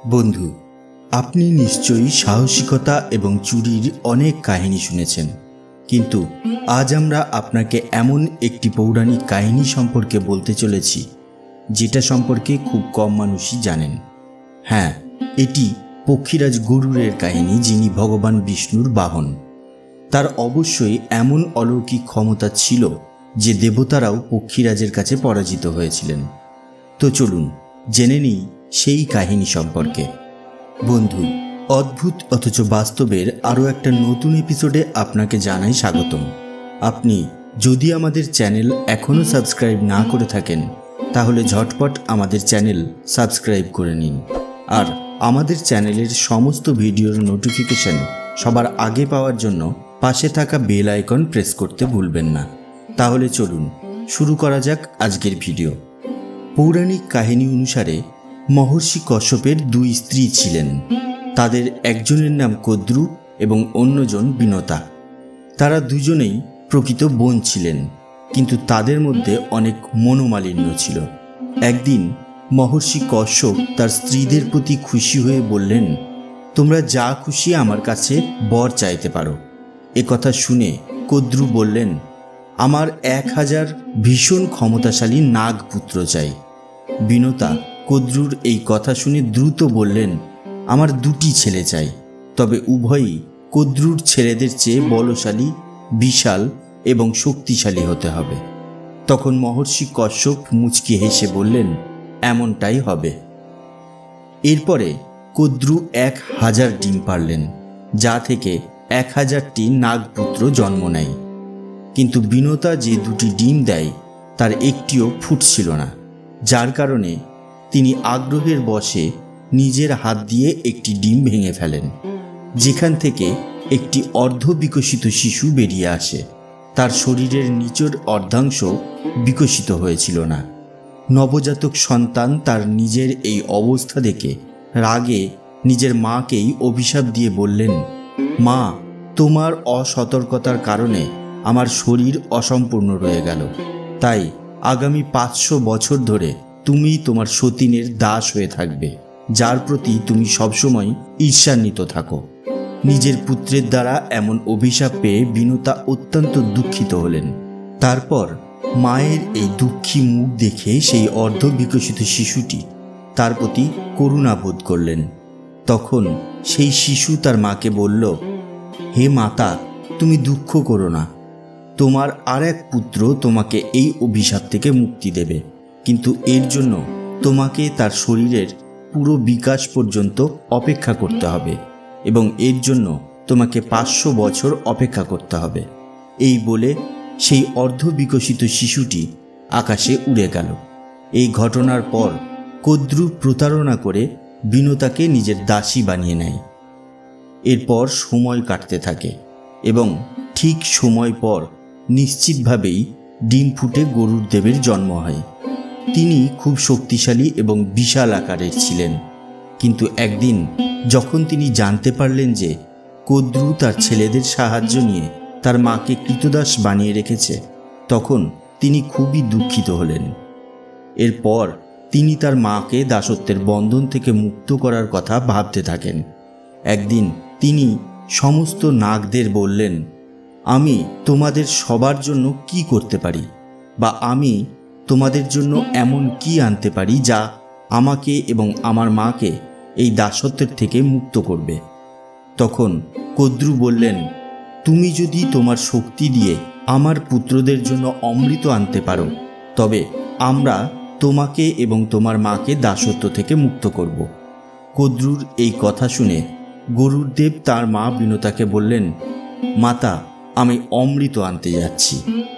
বন্ধু, আপনি নিশ্চয়ই সাহসিকতা এবং চুরির অনেক কাহিনী শুনেছেন, কিন্তু আজ আমরা আপনাকে এমন একটি পৌরাণিক কাহিনী সম্পর্কে বলতে চলেছি যেটা সম্পর্কে খুব কম মানুষই জানেন। হ্যাঁ, এটি পক্ষীরাজ গরুড়ের কাহিনী, যিনি ভগবান বিষ্ণুর বাহন। তার অবশ্যই এমন অলৌকিক ক্ষমতা ছিল যে দেবতারাও পক্ষীরাজের কাছে পরাজিত হয়েছিলেন। তো চলুন জেনে নিই সেই কাহিনী সম্পর্কে। বন্ধু, অদ্ভুত অথচ বাস্তবের আরও একটা নতুন এপিসোডে আপনাকে জানাই স্বাগতম। আপনি যদি আমাদের চ্যানেল এখনও সাবস্ক্রাইব না করে থাকেন তাহলে ঝটপট আমাদের চ্যানেল সাবস্ক্রাইব করে নিন, আর আমাদের চ্যানেলের সমস্ত ভিডিওর নোটিফিকেশন সবার আগে পাওয়ার জন্য পাশে থাকা বেল আইকন প্রেস করতে ভুলবেন না। তাহলে চলুন শুরু করা যাক আজকের ভিডিও। পৌরাণিক কাহিনী অনুসারে মহর্ষি কশ্যপের দুই স্ত্রী ছিলেন। তাদের একজনের নাম কদ্রু এবং অন্যজন বিনতা। তারা দুজনেই প্রকৃত বোন ছিলেন, কিন্তু তাদের মধ্যে অনেক মনোমালিন্য ছিল। একদিন মহর্ষি কশ্যপ তার স্ত্রীদের প্রতি খুশি হয়ে বললেন, তোমরা যা খুশি আমার কাছে বর চাইতে পারো। কথা শুনে কদ্রু বললেন, আমার 1000 ভীষণ ক্ষমতাশালী নাগপুত্র চাই। বিনতা কদ্রুর এই কথা শুনে দ্রুত বললেন, আমার 2টি ছেলে চাই, তবে উভয়ই কদ্রুর ছেলেদের চেয়ে বলশালী, বিশাল এবং শক্তিশালী হতে হবে। তখন মহর্ষি কশ্যপ মুচকি হেসে বললেন, এমনটাই হবে। এরপরে কদ্রু 1000 ডিম পারলেন, যা থেকে 1000টি নাগপুত্র জন্ম নেয়। কিন্তু বিনতা যে 2টি ডিম দেয় তার একটিও ফুটছিল না, যার কারণে তিনি আগ্রহের বশে নিজের হাত দিয়ে একটি ডিম ভেঙে ফেলেন, যেখান থেকে একটি অর্ধবিকশিত শিশু বেরিয়ে আসে। তার শরীরের নিচের অর্ধাংশ বিকশিত হয়েছিল না। নবজাতক সন্তান তার নিজের এই অবস্থা দেখে রাগে নিজের মাকেই অভিশাপ দিয়ে বললেন, মা, তোমার অসতর্কতার কারণে আমার শরীর অসম্পূর্ণ রয়ে গেল, তাই আগামী 500 বছর ধরে তুমি তোমার সতীনের দাস হয়ে থাকবে, যার প্রতি তুমি সবসময় ঈর্ষান্বিত থাকো। নিজের পুত্রের দ্বারা এমন অভিশাপ পেয়ে বিনতা অত্যন্ত দুঃখিত হলেন। তারপর মায়ের এই দুঃখী মুখ দেখে সেই অর্ধবিকশিত শিশুটি তার প্রতি করুণা বোধ করলেন। তখন সেই শিশু তার মাকে বলল, হে মাতা, তুমি দুঃখ করো না, তোমার আর এক পুত্র তোমাকে এই অভিশাপ থেকে মুক্তি দেবে, কিন্তু এর জন্য তোমাকে তার শরীরের পুরো বিকাশ পর্যন্ত অপেক্ষা করতে হবে এবং এর জন্য তোমাকে 500 বছর অপেক্ষা করতে হবে। এই বলে সেই অর্ধবিকশিত শিশুটি আকাশে উড়ে গেল। এই ঘটনার পর কদ্রু প্রতারণা করে বিনতাকে নিজের দাসী বানিয়ে নেয়। এরপর সময় কাটতে থাকে এবং ঠিক সময় পর নিশ্চিতভাবেই ডিম ফুটে গরুড় দেবের জন্ম হয়। তিনি খুব শক্তিশালী এবং বিশাল আকারের ছিলেন, কিন্তু একদিন যখন তিনি জানতে পারলেন যে কদ্রু তার ছেলেদের সাহায্য নিয়ে তার মাকে কৃতদাস বানিয়ে রেখেছে, তখন তিনি খুবই দুঃখিত হলেন। এরপর তিনি তার মাকে দাসত্বের বন্ধন থেকে মুক্ত করার কথা ভাবতে থাকেন। একদিন তিনি সমস্ত নাগদের বললেন, আমি তোমাদের সবার জন্য কি করতে পারি, বা আমি তোমাদের জন্য এমন কি আনতে পারি যা আমাকে এবং আমার মাকে এই দাসত্বের থেকে মুক্ত করবে। তখন কদ্রু বললেন, তুমি যদি তোমার শক্তি দিয়ে আমার পুত্রদের জন্য অমৃত আনতে পারো, তবে আমরা তোমাকে এবং তোমার মাকে দাসত্ব থেকে মুক্ত করব। কদ্রুর এই কথা শুনে গরুড়দেব তার মা বিনতাকে বললেন, মাতা, আমি অমৃত আনতে যাচ্ছি।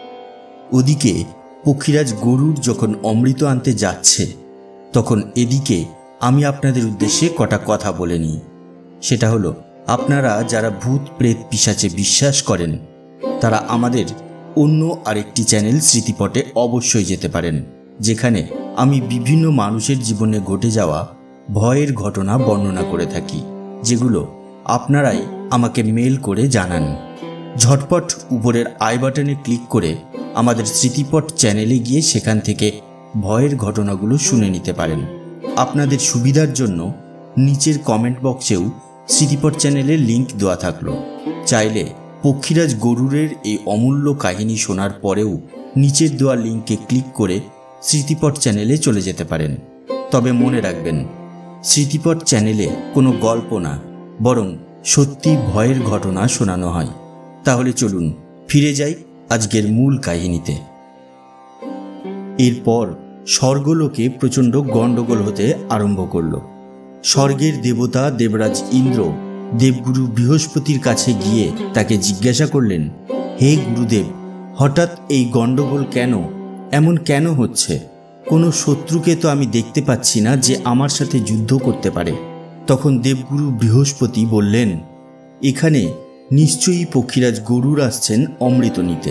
ওদিকে পক্ষীরাজ গরুড় যখন অমৃত আনতে যাচ্ছে, তখন এদিকে আমি আপনাদের উদ্দেশ্যে কটা কথা বলে নিই। সেটা হলো, আপনারা যারা ভূত প্রেত পিশাচে বিশ্বাস করেন তারা আমাদের অন্য আরেকটি চ্যানেল স্মৃতিপটে অবশ্যই যেতে পারেন, যেখানে আমি বিভিন্ন মানুষের জীবনে ঘটে যাওয়া ভয়ের ঘটনা বর্ণনা করে থাকি, যেগুলো আপনারাই আমাকে মেল করে জানান। ঝটপট উপরের আই বাটনে ক্লিক করে আমাদের স্মৃতিপট চ্যানেলে গিয়ে সেখান থেকে ভয়ের ঘটনাগুলো শুনে নিতে পারেন। আপনাদের সুবিধার জন্য নিচের কমেন্ট বক্সেও স্মৃতিপট চ্যানেলের লিঙ্ক দেওয়া থাকলো। চাইলে পক্ষীরাজ গরুরের এই অমূল্য কাহিনী শোনার পরেও নিচের দেওয়া লিঙ্কে ক্লিক করে স্মৃতিপট চ্যানেলে চলে যেতে পারেন। তবে মনে রাখবেন, স্মৃতিপট চ্যানেলে কোনো গল্প না, বরং সত্যি ভয়ের ঘটনা শোনানো হয়। তাহলে চলুন ফিরে যাই আজকের মূল কাহিনীতে। এরপর স্বর্গলোকে প্রচণ্ড গণ্ডগোল হতে আরম্ভ করল। স্বর্গের দেবতা দেবরাজ ইন্দ্র দেবগুরু বৃহস্পতির কাছে গিয়ে তাকে জিজ্ঞাসা করলেন, হে গুরুদেব, হঠাৎ এই গণ্ডগোল কেন? এমন কেন হচ্ছে? কোনো শত্রুকে তো আমি দেখতে পাচ্ছি না যে আমার সাথে যুদ্ধ করতে পারে। তখন দেবগুরু বৃহস্পতি বললেন, এখানে নিশ্চয়ই পক্ষীরাজ গরুর আসছেন অমৃত নিতে।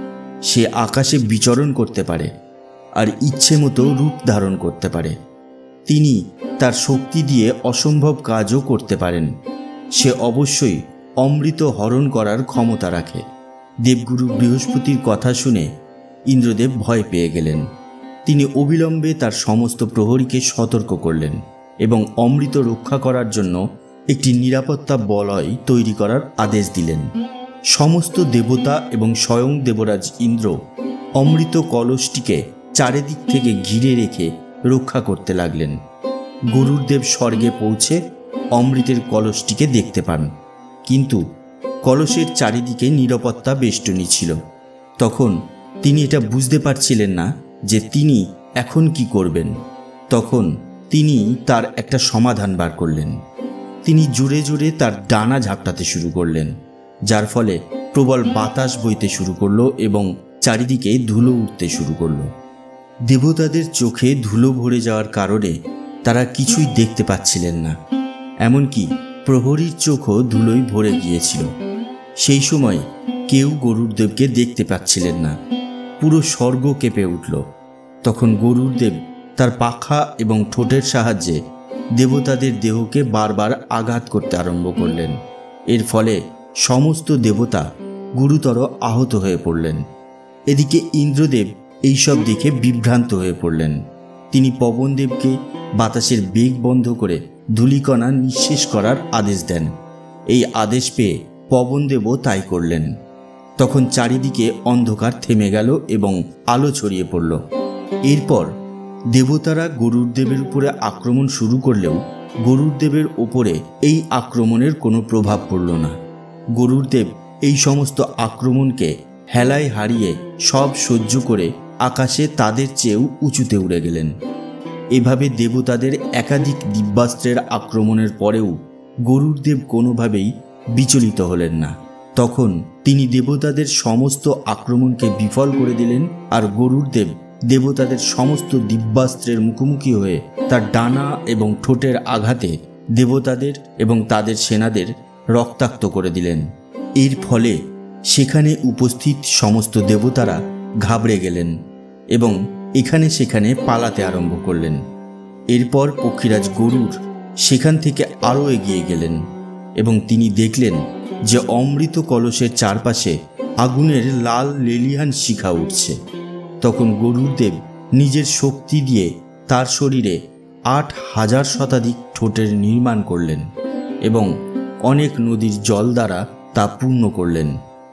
সে আকাশে বিচরণ করতে পারে আর ইচ্ছে মতো রূপ ধারণ করতে পারে। তিনি তার শক্তি দিয়ে অসম্ভব কাজও করতে পারেন। সে অবশ্যই অমৃত হরণ করার ক্ষমতা রাখে। দেবগুরু বৃহস্পতির কথা শুনে ইন্দ্রদেব ভয় পেয়ে গেলেন। তিনি অবিলম্বে তার সমস্ত প্রহরীকে সতর্ক করলেন এবং অমৃত রক্ষা করার জন্য একটি নিরাপত্তা বলয় তৈরি করার আদেশ দিলেন। সমস্ত দেবতা এবং স্বয়ং দেবরাজ ইন্দ্র অমৃত কলসটিকে চারিদিক থেকে ঘিরে রেখে রক্ষা করতে লাগলেন। গরুড়দেব স্বর্গে পৌঁছে অমৃতের কলসটিকে দেখতে পান, কিন্তু কলসের চারিদিকে নিরাপত্তা বেষ্টনী ছিল। তখন তিনি এটা বুঝতে পারছিলেন না যে তিনি এখন কি করবেন। তখন তিনি তার একটা সমাধান বার করলেন। তিনি জোরে জোরে তার ডানা ঝাপটাতে শুরু করলেন, যার ফলে প্রবল বাতাস বইতে শুরু করলো এবং চারিদিকে ধুলো উঠতে শুরু করলো। দেবতাদের চোখে ধুলো ভরে যাওয়ার কারণে তারা কিছুই দেখতে পাচ্ছিলেন না। এমনকি প্রহরীর চোখও ধুলোয় ভরে গিয়েছিল। সেই সময় কেউ গরুড়দেবকে দেখতে পাচ্ছিলেন না। পুরো স্বর্গ কেঁপে উঠল। তখন গরুড়দেব তার পাখা এবং ঠোঁটের সাহায্যে দেবতাদের দেহকে বারবার আঘাত করতে আরম্ভ করলেন। এর ফলে সমস্ত দেবতা গুরুতর আহত হয়ে পড়লেন। এদিকে ইন্দ্রদেব এইসব দেখে বিভ্রান্ত হয়ে পড়লেন। তিনি পবনদেবকে বাতাসের বেগ বন্ধ করে ধূলিকণা নিঃশেষ করার আদেশ দেন। এই আদেশ পেয়ে পবনদেবও তাই করলেন। তখন চারিদিকে অন্ধকার থেমে গেল এবং আলো ছড়িয়ে পড়ল। এরপর দেবতারা গরুড়দেবের উপরে আক্রমণ শুরু করলেও গরুড়দেবের ওপরে এই আক্রমণের কোনো প্রভাব পড়ল না। গরুড়দেব এই সমস্ত আক্রমণকে হেলায় হারিয়ে সব সহ্য করে আকাশে তাদের চেয়েও উঁচুতে উড়ে গেলেন। এভাবে দেবতাদের একাধিক দিব্যাস্ত্রের আক্রমণের পরেও গরুড়দেব কোনোভাবেই বিচলিত হলেন না। তখন তিনি দেবতাদের সমস্ত আক্রমণকে বিফল করে দিলেন আর গরুড়দেব দেবতাদের সমস্ত দিব্যাস্ত্রের মুখোমুখি হয়ে তার ডানা এবং ঠোঁটের আঘাতে দেবতাদের এবং তাদের সেনাদের রক্তাক্ত করে দিলেন। এর ফলে সেখানে উপস্থিত সমস্ত দেবতারা ঘাবড়ে গেলেন এবং এখানে সেখানে পালাতে আরম্ভ করলেন। এরপর পক্ষীরাজ গরুড় সেখান থেকে আরও এগিয়ে গেলেন এবং তিনি দেখলেন যে অমৃত কলসের চারপাশে আগুনের লাল লেলিহান শিখা উঠছে। তখন গরুড়দেব নিজের শক্তি দিয়ে তার শরীরে ৮,০০০ শতাধিক ঠোঁটের নির্মাণ করলেন এবং অনেক নদীর জল দ্বারা তা পূর্ণ করলেন।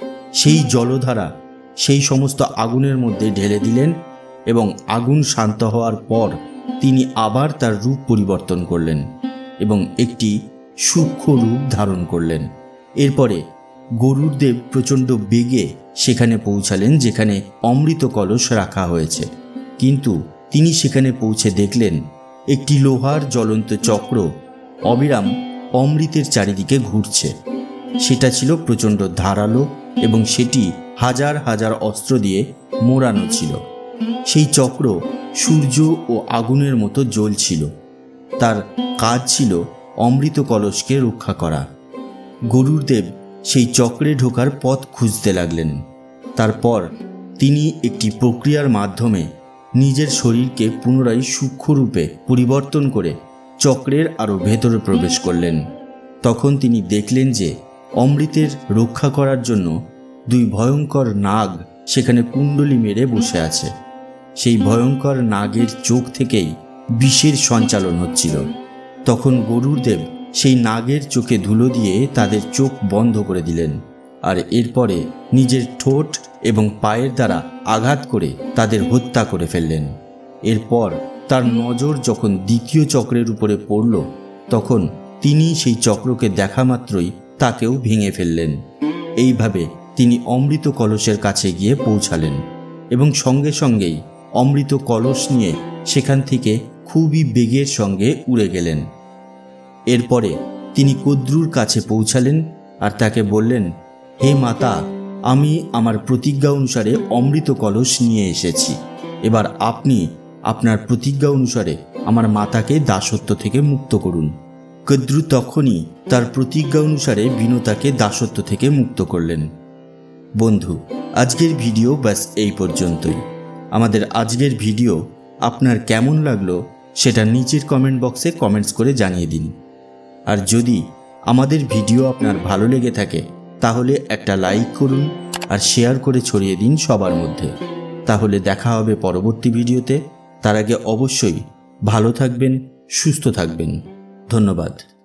সেই জলধারা সেই সমস্ত আগুনের মধ্যে ঢেলে দিলেন এবং আগুন শান্ত হওয়ার পর তিনি আবার তার রূপ পরিবর্তন করলেন এবং একটি সূক্ষ্ম রূপ ধারণ করলেন। এরপরে গরুড়দেব প্রচণ্ড বেগে সেখানে পৌঁছালেন যেখানে অমৃত কলস রাখা হয়েছে, কিন্তু তিনি সেখানে পৌঁছে দেখলেন একটি লোহার জ্বলন্ত চক্র অবিরাম অমৃতের চারিদিকে ঘুরছে। সেটা ছিল প্রচণ্ড ধারালো এবং সেটি হাজার হাজার অস্ত্র দিয়ে মোড়ানো ছিল। সেই চক্র সূর্য ও আগুনের মতো জ্বলছিল। তার কাজ ছিল অমৃত কলসকে রক্ষা করা। গরুড়দেব সেই চক্রে ঢোকার পথ খুঁজতে লাগলেন। তারপর তিনি একটি প্রক্রিয়ার মাধ্যমে নিজের শরীরকে পুনরায় সূক্ষ্মরূপে পরিবর্তন করে চক্রের আরও ভেতরে প্রবেশ করলেন। তখন তিনি দেখলেন যে অমৃতের রক্ষা করার জন্য দুই ভয়ঙ্কর নাগ সেখানে কুণ্ডলী মেরে বসে আছে। সেই ভয়ঙ্কর নাগের চোখ থেকেই বিষের সঞ্চালন হচ্ছিল। তখন গরুর দেব সেই নাগের চোখে ধুলো দিয়ে তাদের চোখ বন্ধ করে দিলেন, আর এরপরে নিজের ঠোঁট এবং পায়ের দ্বারা আঘাত করে তাদের হত্যা করে ফেললেন। এরপর তার নজর যখন দ্বিতীয় চক্রের উপরে পড়ল, তখন তিনি সেই চক্রকে দেখা মাত্রই তাকেও ভেঙে ফেললেন। এইভাবে তিনি অমৃত কলসের কাছে গিয়ে পৌঁছালেন এবং সঙ্গে সঙ্গেই অমৃত কলস নিয়ে সেখান থেকে খুবই বেগের সঙ্গে উড়ে গেলেন। এরপরে তিনি কদ্রুর কাছে পৌঁছালেন আর তাকে বললেন, হে মাতা, আমি আমার প্রতিজ্ঞা অনুসারে অমৃত কলস নিয়ে এসেছি। এবার আপনি আপনার প্রতিজ্ঞা অনুসারে আমার মাতাকে দাসত্ব থেকে মুক্ত করুন। কদ্রু তখনই তার প্রতিজ্ঞা অনুসারে বিনতাকে দাসত্ব থেকে মুক্ত করলেন। বন্ধু, আজকের ভিডিও ব্যাস এই পর্যন্তই। আমাদের আজকের ভিডিও আপনার কেমন লাগলো সেটা নিচের কমেন্ট বক্সে কমেন্টস করে জানিয়ে দিন। আর যদি আমাদের ভিডিও আপনার ভালো লেগে থাকে তাহলে একটা লাইক করুন আর শেয়ার করে ছড়িয়ে দিন সবার মধ্যে। তাহলে দেখা হবে পরবর্তী ভিডিওতে। তার আগে অবশ্যই ভালো থাকবেন, সুস্থ থাকবেন। ধন্যবাদ।